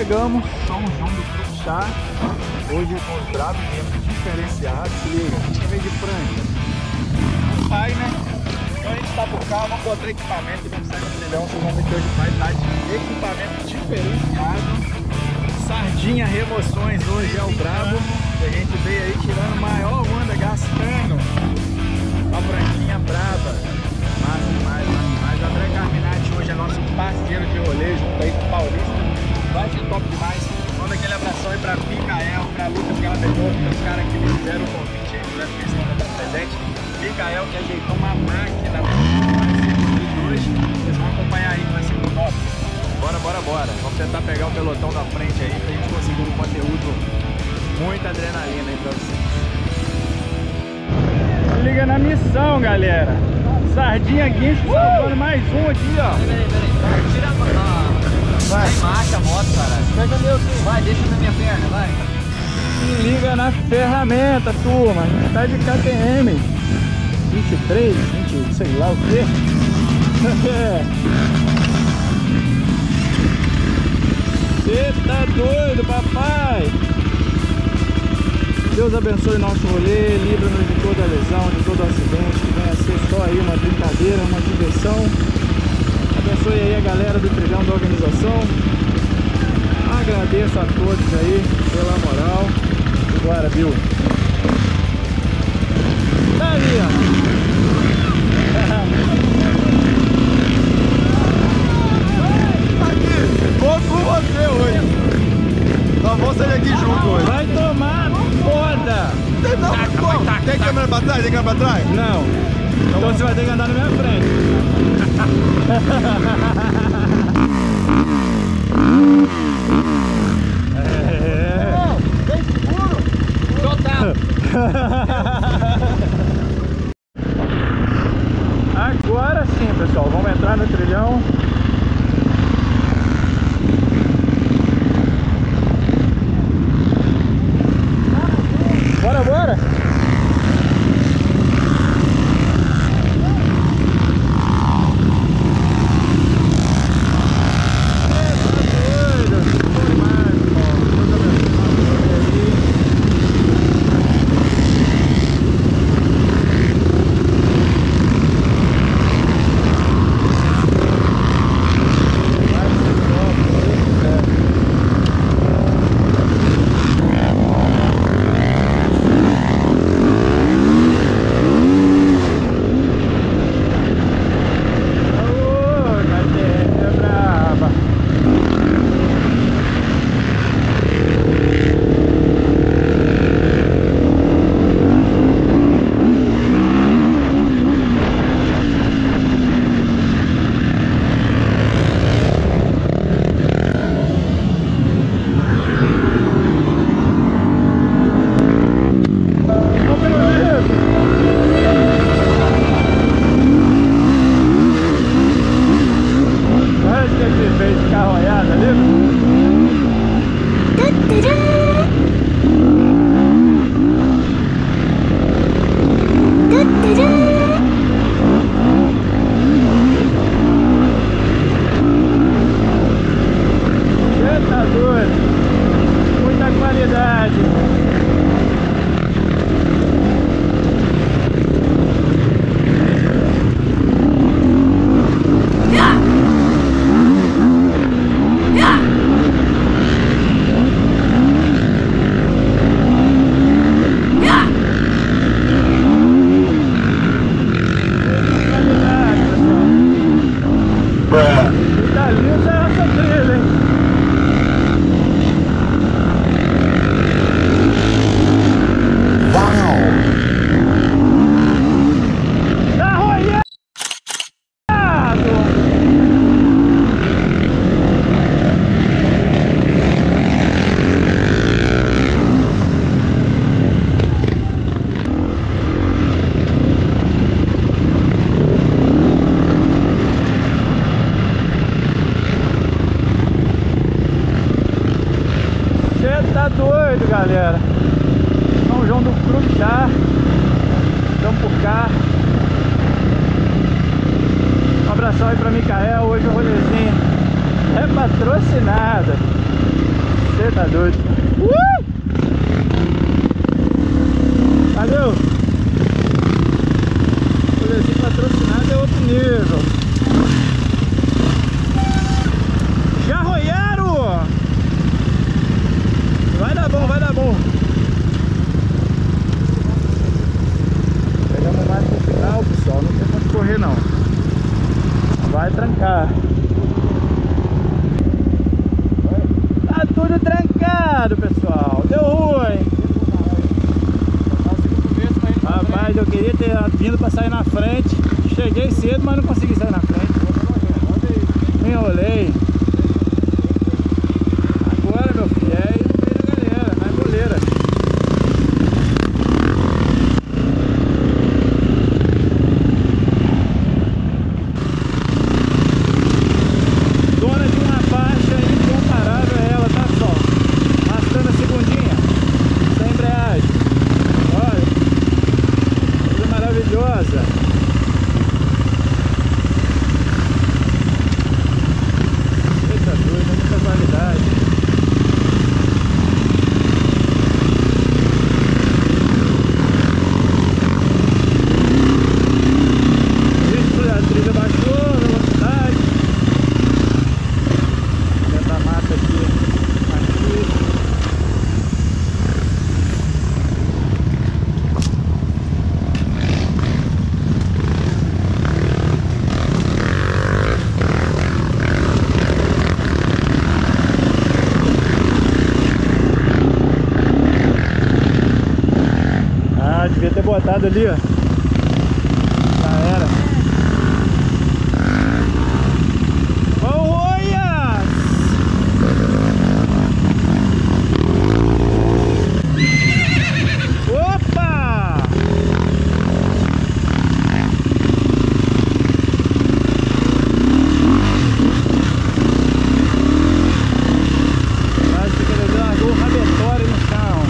chegamos, São João do Cruxá. Hoje com os bravos diferenciados. Se liga, a gente veio de Franca. O pai, né? Então a gente tá por cá, vamos botar equipamento no 7 milhões. Vocês vão ver que hoje o pai tá de equipamento diferenciado. Sardinha Remoções hoje é o brabo. E a gente veio aí tirando maior onda, gastando a franquinha braba. Massa demais, massa demais. O André Carminati hoje é nosso parceiro de rolê, junto aí com o Paulista. Vai ser top demais. Manda aquele abração aí pra Micael, pra Lucas Galador, que os caras que me fizeram o convite aí, fizeram questão de estar presente. Micael que ajeitou uma máquina hoje. Vocês vão acompanhar aí, vai ser top. Bora, bora, bora. Vamos tentar pegar o pelotão da frente aí pra gente conseguir um conteúdo, muita adrenalina aí pra vocês. Se liga na missão, galera. Sardinha Guincho salvando mais um aqui, ó. Peraí. Tira a Vai. Vai, marcha a moto, caralho. Pega meu aqui. Vai, deixa na minha perna, vai. Se liga na ferramenta, turma. A gente tá de KTM 23, 20, sei lá o que. Você tá doido, papai? Deus abençoe nosso rolê, livra-nos de toda lesão, de todo acidente, que venha a ser só aí uma brincadeira, uma diversão. Abençoe aí a galera do trilhão da organização. Agradeço a todos aí pela moral. Bora, Bill. Tá ali, ó. Vou com você hoje. Nós vamos sair aqui junto hoje. Vai tomar foda! Tem câmera pra trás? Tem câmera pra trás? Não. Então você vai ter que andar na minha frente. É. Vem seguro! Agora sim, pessoal. Vamos entrar no trilhão. Bora, bora! Tá doido, galera. São João do Cruxá. Estamos por cá. Um abração aí pra Micael. Hoje o rolezinho é patrocinado. Você tá doido. Valeu! O Lezinho patrocinado é outro nível. Já arroiaram! Vai dar bom, vai dar bom. Pegamos mais pro final, pessoal. Não tem como correr não. Vai trancar. Tá tudo trancado, pessoal. Deu ruim. Rapaz, eu queria ter vindo pra sair na frente. Cheguei cedo, mas não consegui sair na frente. Me enrolei. Agora, meu filho, é ir no meio da galera, na goleira. Dona de uma faixa incomparável é ela, tá só. Arrastando a segundinha, sem embreagem. Olha, coisa maravilhosa. Eita doido, muita qualidade. A trilha baixou, a velocidade. Dentro da mata aqui. Ah, devia ter botado ali, ó. Já era. Opa! Acho que ele largou o rabetório no chão.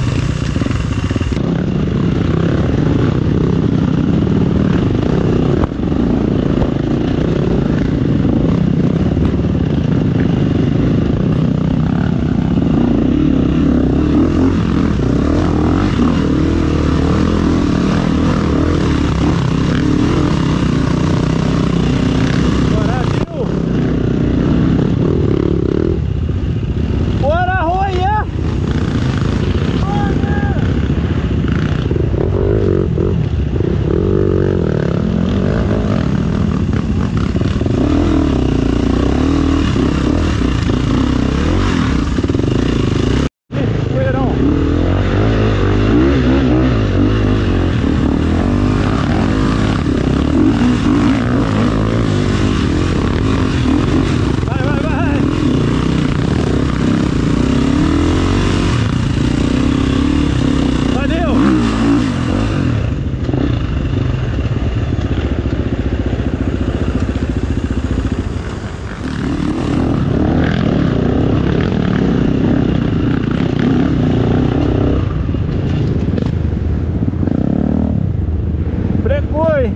Foi!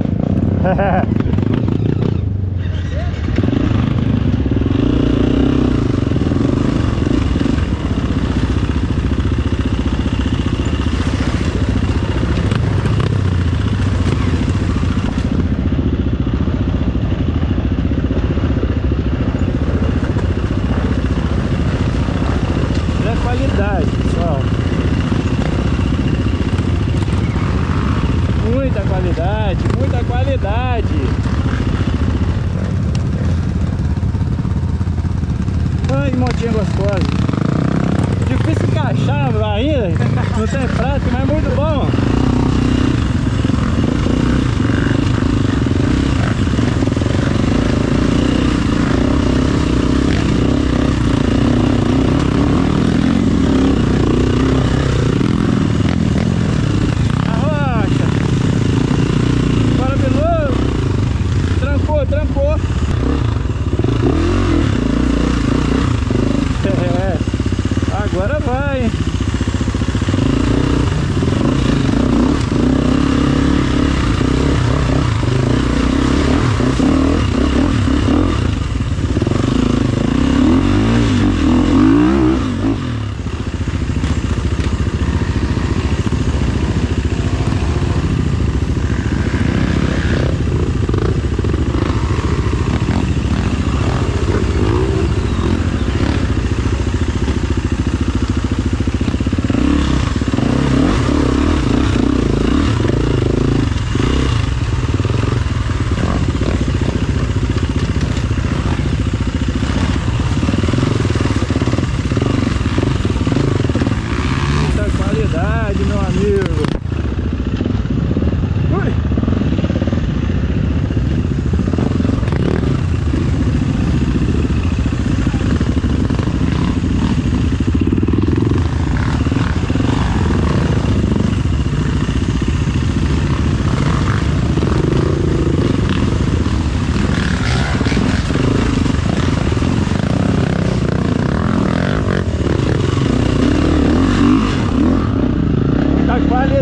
É qualidade, pessoal. Muita qualidade, muita qualidade. Ai, que motinha gostosa. Difícil encaixar ainda, não tem prática, mas é muito bom. Trancou. Agora vai.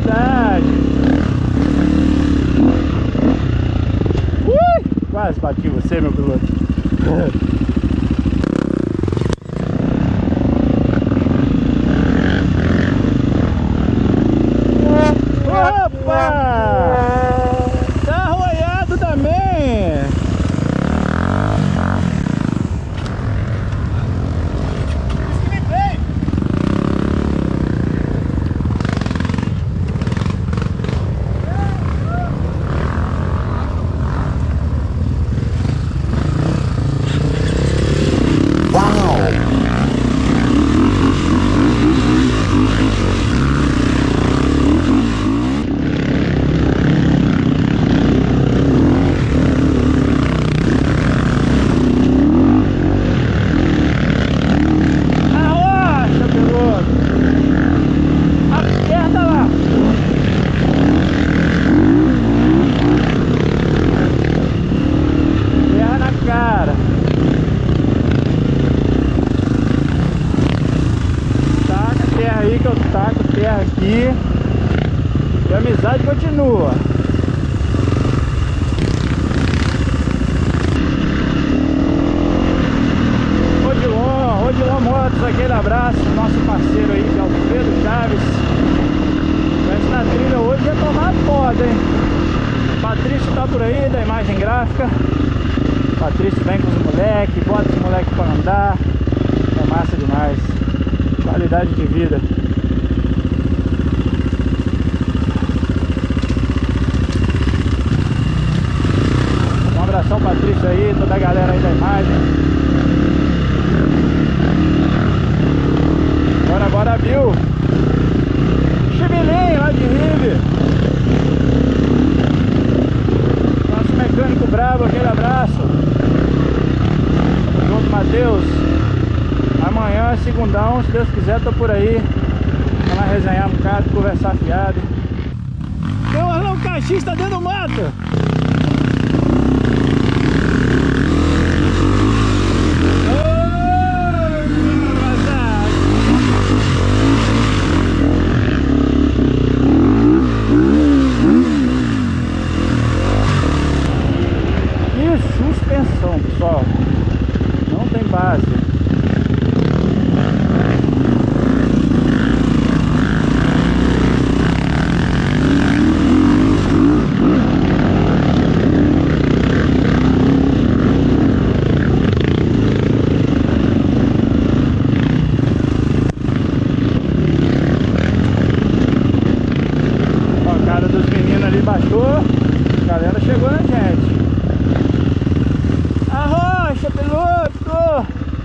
verdade. Quase bati você, meu piloto. Opa! Tá arroiado também. Aqui e a amizade continua. Odilon Motos, aquele abraço, nosso parceiro aí, que é o Pedro Chaves. Mas na trilha hoje ia tomar foda, hein? Patrício tá por aí, da imagem gráfica. Patrício vem com os moleques, bota os moleques pra andar. É massa demais. Qualidade de vida. Abração, Patrício aí, toda a galera aí da imagem. Bora, Bill. Chibilinho lá de Rive. Nosso mecânico bravo, aquele abraço. Tamo junto, Matheus. Amanhã, segundão, se Deus quiser, tô por aí. Vamos lá resenhar um bocado, conversar fiado. Tem um Orlão Caixista dentro do mato. Pessoal, não tem base. Ó, a cara dos meninos ali baixou, a galera chegou na gente. Arrocha, piloto!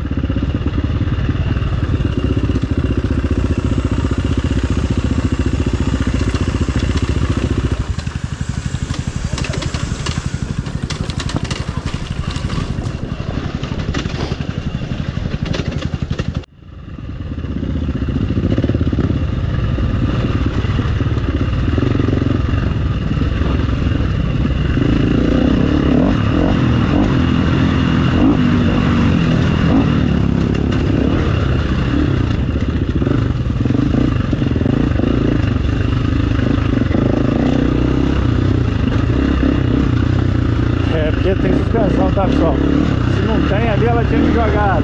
Porque tem suspensão, tá, pessoal? Se não tem ali, ela tinha que jogar.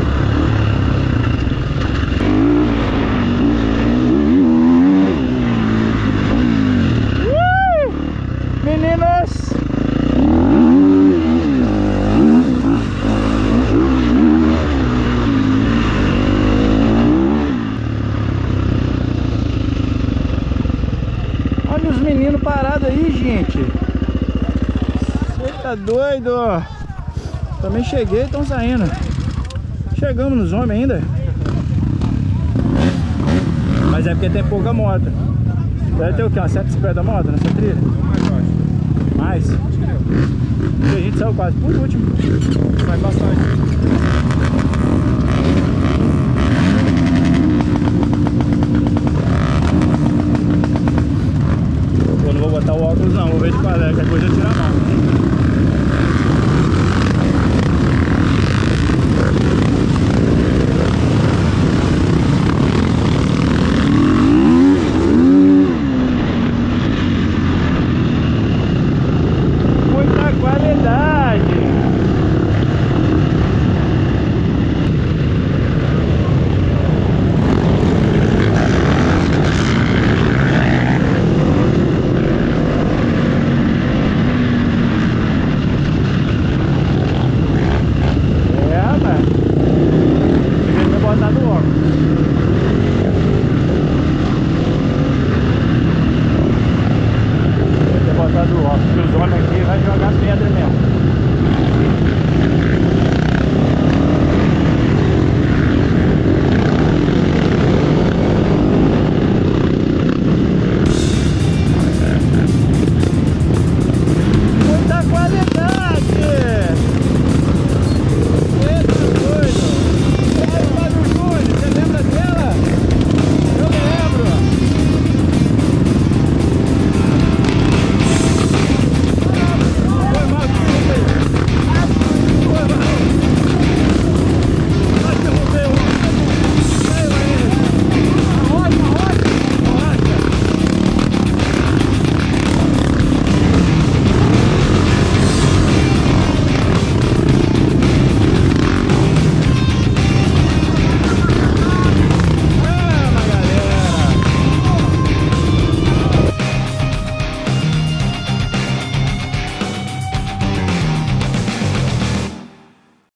Meninas! Olha os meninos parados aí, gente. Tá doido? Também cheguei, estão saindo. Chegamos nos homens ainda. Mas é porque tem pouca moto. Deve ter o que? Umas 150 motos nessa trilha? Mais? E a gente saiu quase por último. Sai bastante.